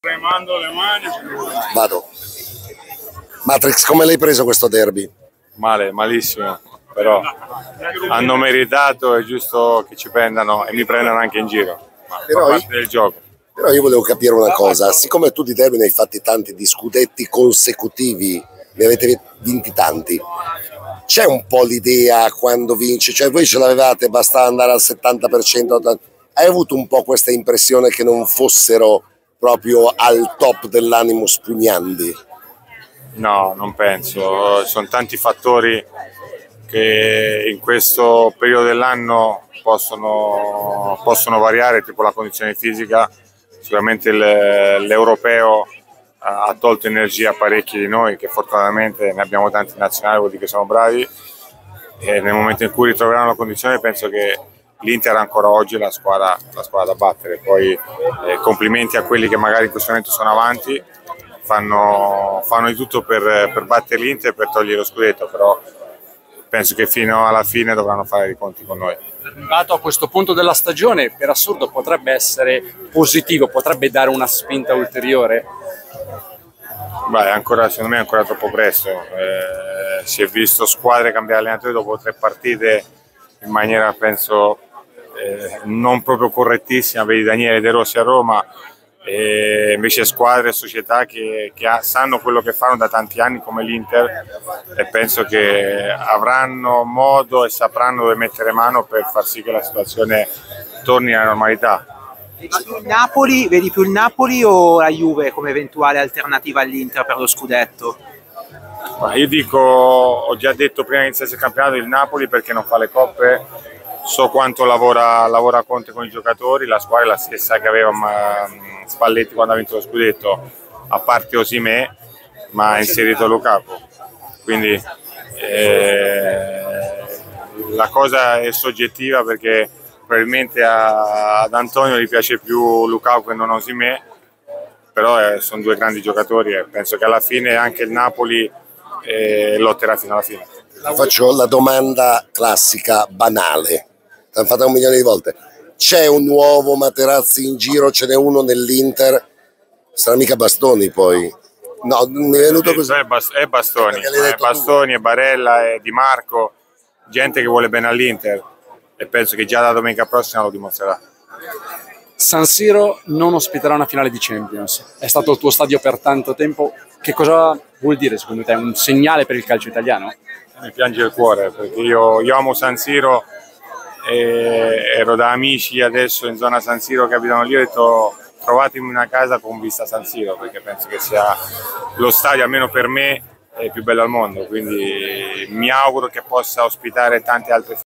Tremando le mani. Vado. Matrix, come l'hai preso questo derby? Male, malissimo, però hanno meritato, è giusto che ci prendano e mi prendano anche in giro, ma fa parte del gioco. Però io volevo capire una cosa, siccome tu di derby ne hai fatti tanti di scudetti consecutivi, ne avete vinti tanti, c'è un po' l'idea quando vinci, cioè voi ce l'avevate, basta andare al 70%, hai avuto un po' questa impressione che non fossero proprio al top dell'animus pugnandi? No, non penso, sono tanti fattori che in questo periodo dell'anno possono variare, tipo la condizione fisica. Sicuramente l'europeo ha tolto energia a parecchi di noi, che fortunatamente ne abbiamo tanti nazionali, vuol dire che sono bravi, e nel momento in cui ritroveranno la condizione penso che l'Inter ancora oggi è la squadra da battere. Poi complimenti a quelli che magari in questo momento sono avanti, fanno di tutto per battere l'Inter e per togliere lo scudetto, però penso che fino alla fine dovranno fare i conti con noi. Arrivato a questo punto della stagione, per assurdo potrebbe essere positivo, potrebbe dare una spinta ulteriore? Beh, secondo me è ancora troppo presto. Si è visto squadre cambiare allenatore dopo 3 partite in maniera, penso, non proprio correttissima. Vedi Daniele De Rossi a Roma, e invece squadre e società che sanno quello che fanno da tanti anni come l'Inter, e penso che avranno modo e sapranno dove mettere mano per far sì che la situazione torni alla normalità. Vedi più il Napoli o la Juve come eventuale alternativa all'Inter per lo scudetto? Io dico, ho già detto prima di iniziare il campionato, il Napoli, perché non fa le coppe. So quanto lavora Conte con i giocatori, la squadra è la stessa che aveva Spalletti quando ha vinto lo scudetto, a parte Osimhen, ma ha inserito Lukaku. Quindi la cosa è soggettiva, perché probabilmente ad Antonio gli piace più Lukaku che non Osimhen, però sono 2 grandi giocatori e penso che alla fine anche il Napoli lotterà fino alla fine. Faccio la domanda classica, banale, l'hanno fatta 1 milione di volte. C'è un nuovo Materazzi in giro, ce n'è uno nell'Inter, sarà mica Bastoni poi? No, mi è venuto così. È Bastoni, è Barella, è Di Marco, gente che vuole bene all'Inter, e penso che già la domenica prossima lo dimostrerà. San Siro non ospiterà una finale di Champions, è stato il tuo stadio per tanto tempo, che cosa vuol dire secondo te? Un segnale per il calcio italiano? Mi piange il cuore, perché io amo San Siro, ero da amici adesso in zona San Siro che abitano lì, ho detto trovatemi una casa con vista San Siro, perché penso che sia lo stadio, almeno per me, è il più bello al mondo, quindi mi auguro che possa ospitare tante altre